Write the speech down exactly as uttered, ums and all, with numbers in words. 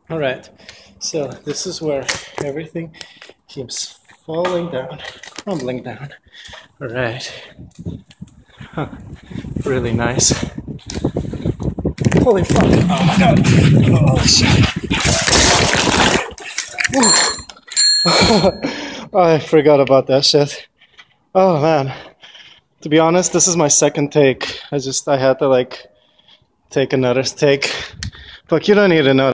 All right, so this is where everything keeps falling down, crumbling down. All right, huh. Really nice. Holy fuck! Oh my god! Oh shit! I forgot about that shit. Oh man. To be honest, this is my second take. I just I had to like take another take. Look, you don't need to know.